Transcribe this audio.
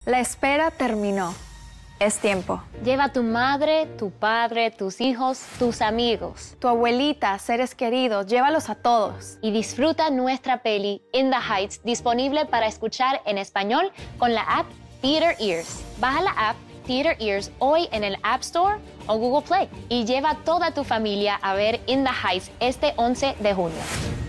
La espera terminó. Es tiempo. Lleva a tu madre, tu padre, tus hijos, tus amigos. Tu abuelita, seres queridos, llévalos a todos. Y disfruta nuestra peli In the Heights, disponible para escuchar en español con la app Theater Ears. Baja la app Theater Ears hoy en el App Store o Google Play y lleva a toda tu familia a ver In the Heights este 11 de junio.